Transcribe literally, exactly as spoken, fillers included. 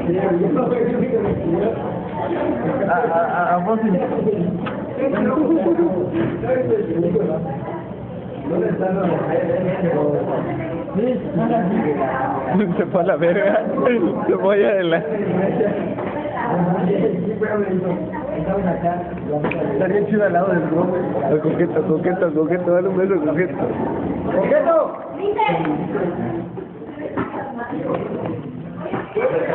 A, a, a vos sí. Se fue a la verga. Se fue allá de la... Estaría chido al lado del bro. Coqueto, coqueto, coqueto. Dale un beso, coqueto. ¡Coqueto!